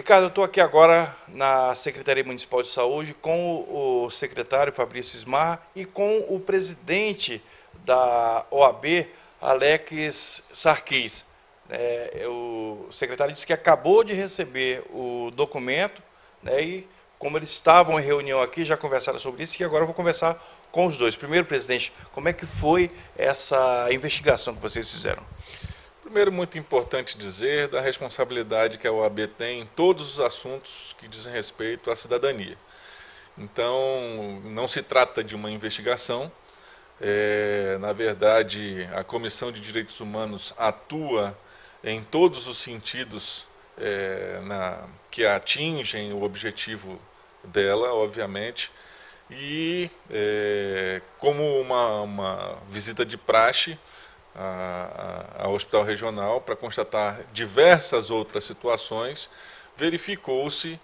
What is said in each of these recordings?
Ricardo, eu estou aqui agora na Secretaria Municipal de Saúde com o secretário Fabrício Ismar e com o presidente da OAB, Alex Sarquis. O secretário disse que acabou de receber o documento, né, e como eles estavam em reunião aqui, já conversaram sobre isso, e agora eu vou conversar com os dois. Primeiro, presidente, como é que foi essa investigação que vocês fizeram? Primeiro, muito importante dizer da responsabilidade que a OAB tem em todos os assuntos que dizem respeito à cidadania. Então, não se trata de uma investigação. Na verdade, a Comissão de Direitos Humanos atua em todos os sentidos que atingem o objetivo dela, obviamente, e como uma visita de praxe ao Hospital Regional para constatar diversas outras situações, verificou-se,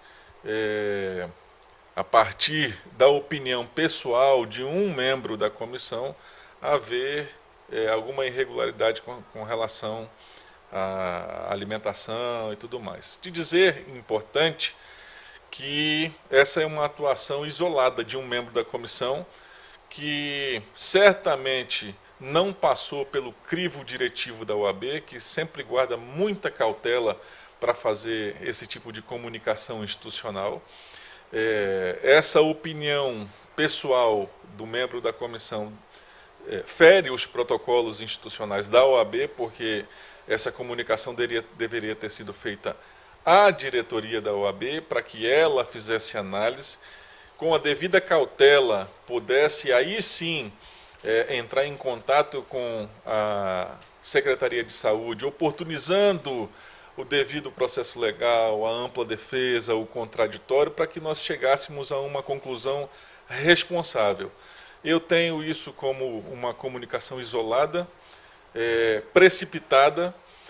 a partir da opinião pessoal de um membro da comissão, haver alguma irregularidade com relação à alimentação e tudo mais. De dizer, importante, que essa é uma atuação isolada de um membro da comissão, que certamente não passou pelo crivo diretivo da OAB, que sempre guarda muita cautela para fazer esse tipo de comunicação institucional. Essa opinião pessoal do membro da comissão fere os protocolos institucionais da OAB, porque essa comunicação deveria ter sido feita à diretoria da OAB, para que ela fizesse análise, com a devida cautela, pudesse aí sim entrar em contato com a Secretaria de Saúde, oportunizando o devido processo legal, a ampla defesa, o contraditório, para que nós chegássemos a uma conclusão responsável. Eu tenho isso como uma comunicação isolada, precipitada,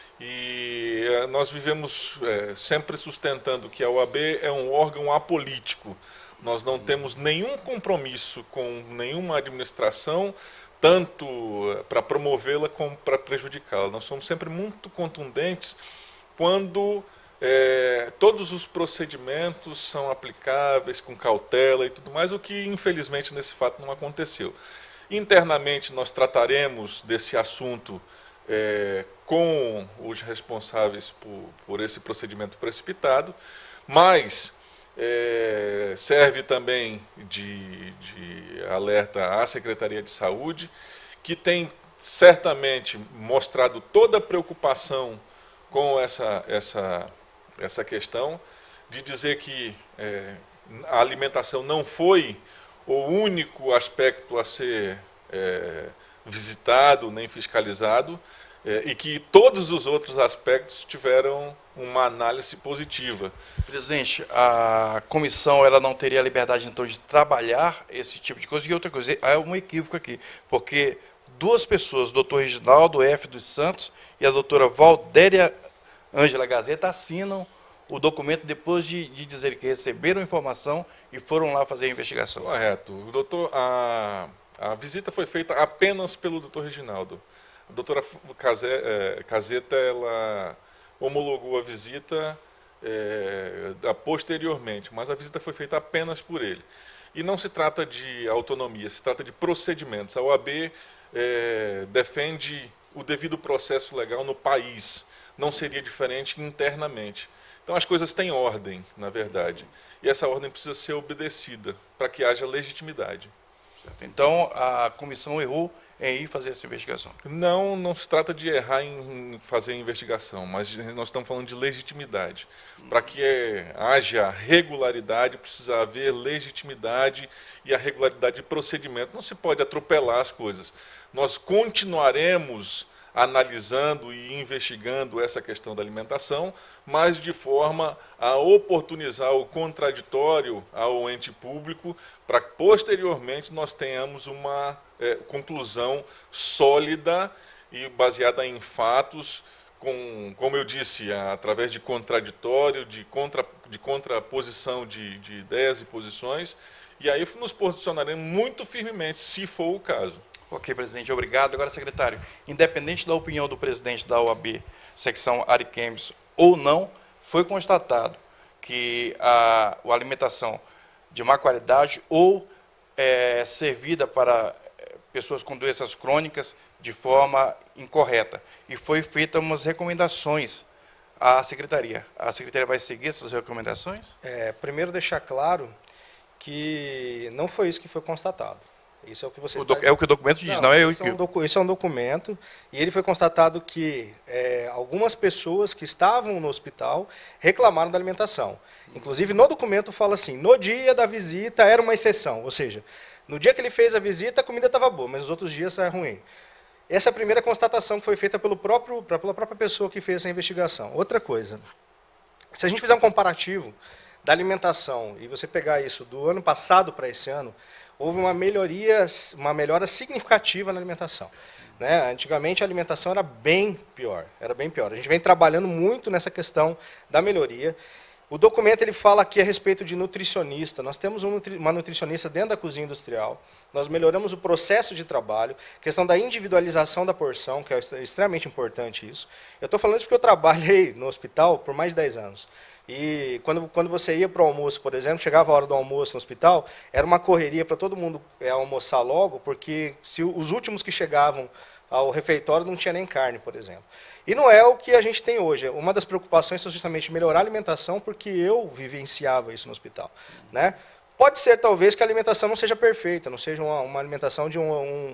e nós vivemos sempre sustentando que a OAB é um órgão apolítico. Nós não temos nenhum compromisso com nenhuma administração, tanto para promovê-la como para prejudicá-la. Nós somos sempre muito contundentes quando todos os procedimentos são aplicáveis com cautela e tudo mais, o que infelizmente nesse fato não aconteceu. Internamente nós trataremos desse assunto com os responsáveis por esse procedimento precipitado, mas serve também de alerta à Secretaria de Saúde, que tem certamente mostrado toda a preocupação com essa questão, de dizer que a alimentação não foi o único aspecto a ser visitado nem fiscalizado, e que todos os outros aspectos tiveram uma análise positiva. Presidente, a comissão ela não teria a liberdade, então, de trabalhar esse tipo de coisa. E outra coisa, há um equívoco aqui, porque duas pessoas, o doutor Reginaldo F. dos Santos e a doutora Valdéria Ângela Gazeta, assinam o documento depois de dizer que receberam informação e foram lá fazer a investigação. Correto. Doutor, a visita foi feita apenas pelo doutor Reginaldo. A doutora Gazeta, ela homologou a visita posteriormente, mas a visita foi feita apenas por ele. E não se trata de autonomia, se trata de procedimentos. A OAB defende o devido processo legal no país, não seria diferente internamente. Então as coisas têm ordem, na verdade, e essa ordem precisa ser obedecida para que haja legitimidade. Então, a comissão errou em ir fazer essa investigação? Não se trata de errar em fazer a investigação, mas nós estamos falando de legitimidade. Para que haja regularidade, precisa haver legitimidade e a regularidade de procedimento. Não se pode atropelar as coisas. Nós continuaremos analisando e investigando essa questão da alimentação, mas de forma a oportunizar o contraditório ao ente público, para que posteriormente nós tenhamos uma conclusão sólida e baseada em fatos, como eu disse, através de contraditório, de contraposição de ideias e posições, e aí nos posicionaremos muito firmemente, se for o caso. Ok, presidente, obrigado. Agora, secretário, independente da opinião do presidente da OAB, secção Ariquemes ou não, foi constatado que a alimentação de má qualidade ou servida para pessoas com doenças crônicas de forma incorreta. E foi feitas umas recomendações à Secretaria. A Secretaria vai seguir essas recomendações? Primeiro deixar claro que não foi isso que foi constatado. Isso é o que você É o que o documento diz, não é eu que... Isso é um documento, e ele foi constatado que algumas pessoas que estavam no hospital reclamaram da alimentação. Inclusive, no documento fala assim, no dia da visita era uma exceção, ou seja, no dia que ele fez a visita a comida estava boa, mas nos outros dias era ruim. Essa é a primeira constatação que foi feita pela própria pessoa que fez essa investigação. Outra coisa, se a gente fizer um comparativo da alimentação, e você pegar isso do ano passado para esse ano, houve uma melhora significativa na alimentação. Né? Antigamente a alimentação era bem pior. A gente vem trabalhando muito nessa questão da melhoria. O documento ele fala aqui a respeito de nutricionista. Nós temos uma nutricionista dentro da cozinha industrial. Nós melhoramos o processo de trabalho, questão da individualização da porção, que é extremamente importante isso. Eu estou falando isso porque eu trabalhei no hospital por mais de 10 anos. E quando você ia para o almoço, por exemplo, chegava a hora do almoço no hospital, era uma correria para todo mundo almoçar logo, porque se os últimos que chegavam ao refeitório não tinha nem carne, por exemplo. E não é o que a gente tem hoje. Uma das preocupações é justamente melhorar a alimentação, porque eu vivenciava isso no hospital. Né? Pode ser, talvez, que a alimentação não seja perfeita, não seja uma alimentação de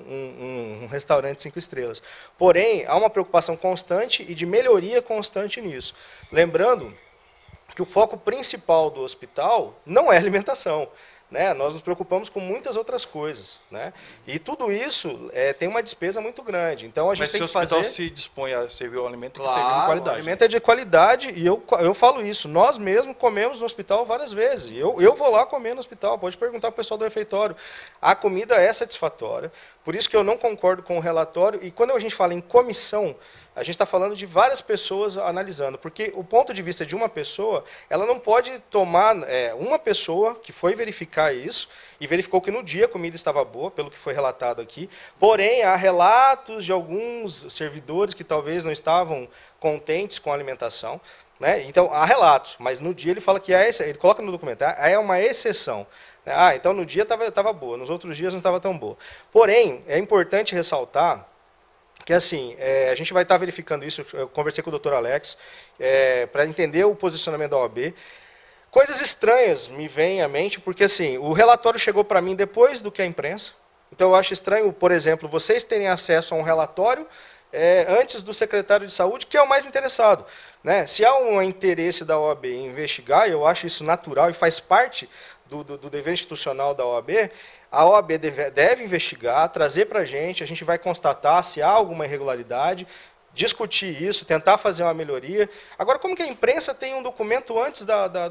um restaurante 5 estrelas. Porém, há uma preocupação constante e de melhoria constante nisso. Lembrando que o foco principal do hospital não é alimentação. Né? Nós nos preocupamos com muitas outras coisas. Né? E tudo isso tem uma despesa muito grande. Então a gente tem que fazer... Mas se o hospital se dispõe a servir o alimento, tem que servir de qualidade. O alimento é de qualidade e eu falo isso. Nós mesmos comemos no hospital várias vezes. Eu vou lá comer no hospital, pode perguntar para o pessoal do refeitório. A comida é satisfatória, por isso que eu não concordo com o relatório. E quando a gente fala em comissão, a gente está falando de várias pessoas analisando, porque o ponto de vista de uma pessoa, ela não pode tomar uma pessoa que foi verificar isso e verificou que no dia a comida estava boa, pelo que foi relatado aqui, porém há relatos de alguns servidores que talvez não estavam contentes com a alimentação. Né? Então, há relatos, mas no dia ele fala que ele coloca no documento, é uma exceção. Então no dia estava boa, nos outros dias não estava tão boa. Porém, é importante ressaltar que assim, a gente vai estar verificando isso, eu conversei com o Dr. Alex, para entender o posicionamento da OAB. Coisas estranhas me vêm à mente, porque assim, o relatório chegou para mim depois do que a imprensa, então eu acho estranho, por exemplo, vocês terem acesso a um relatório antes do secretário de saúde, que é o mais interessado. Né? Se há um interesse da OAB em investigar, eu acho isso natural e faz parte do dever institucional da OAB, a OAB deve investigar, trazer para a gente vai constatar se há alguma irregularidade, discutir isso, tentar fazer uma melhoria. Agora, como que a imprensa tem um documento antes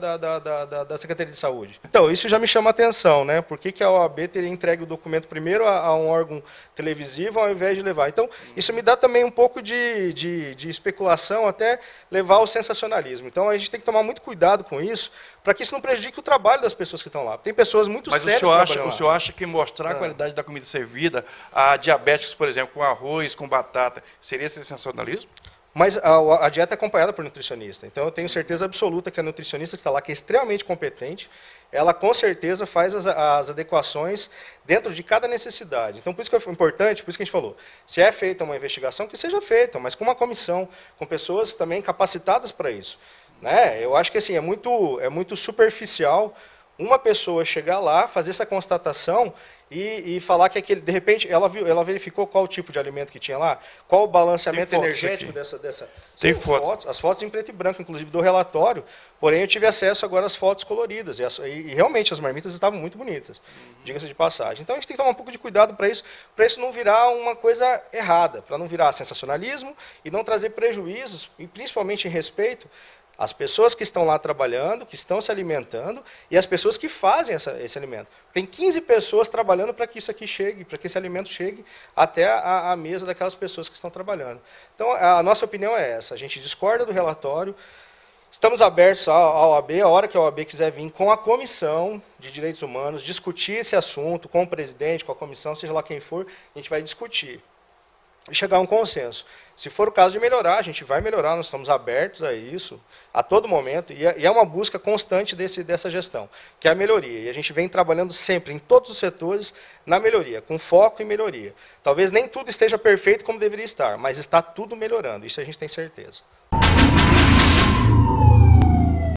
da Secretaria de Saúde? Então, isso já me chama a atenção, né? Por que a OAB teria entregue o documento primeiro a um órgão televisivo ao invés de levar? Então, isso me dá também um pouco de especulação, até levar ao sensacionalismo. Então, a gente tem que tomar muito cuidado com isso, para que isso não prejudique o trabalho das pessoas que estão lá. Tem pessoas muito sérias que trabalham lá. Mas o senhor acha que mostrar a qualidade da comida servida a diabéticos, por exemplo, com arroz, com batata, seria sensacionalismo? Mas a dieta é acompanhada por nutricionista. Então, eu tenho certeza absoluta que a nutricionista que está lá, que é extremamente competente, ela com certeza faz as adequações dentro de cada necessidade. Então, por isso que é importante, por isso que a gente falou, se é feita uma investigação, que seja feita, mas com uma comissão, com pessoas também capacitadas para isso. Né? Eu acho que assim, é muito superficial uma pessoa chegar lá, fazer essa constatação e falar que de repente ela verificou qual o tipo de alimento que tinha lá, qual o balanceamento energético dessa. Tem fotos. As fotos em preto e branco, inclusive do relatório, porém eu tive acesso agora às fotos coloridas e realmente as marmitas estavam muito bonitas, diga-se de passagem. Então a gente tem que tomar um pouco de cuidado para isso não virar uma coisa errada, para não virar sensacionalismo e não trazer prejuízos, e principalmente em respeito as pessoas que estão lá trabalhando, que estão se alimentando, e as pessoas que fazem esse alimento. Tem 15 pessoas trabalhando para que isso aqui chegue, para que esse alimento chegue até a mesa daquelas pessoas que estão trabalhando. Então, a nossa opinião é essa. A gente discorda do relatório, estamos abertos à OAB, a hora que a OAB quiser vir com a Comissão de Direitos Humanos, discutir esse assunto com o presidente, com a comissão, seja lá quem for, a gente vai discutir. e chegar a um consenso. Se for o caso de melhorar, a gente vai melhorar, nós estamos abertos a isso a todo momento, e é uma busca constante dessa gestão, que é a melhoria. E a gente vem trabalhando sempre, em todos os setores, na melhoria, com foco em melhoria. Talvez nem tudo esteja perfeito como deveria estar, mas está tudo melhorando, isso a gente tem certeza.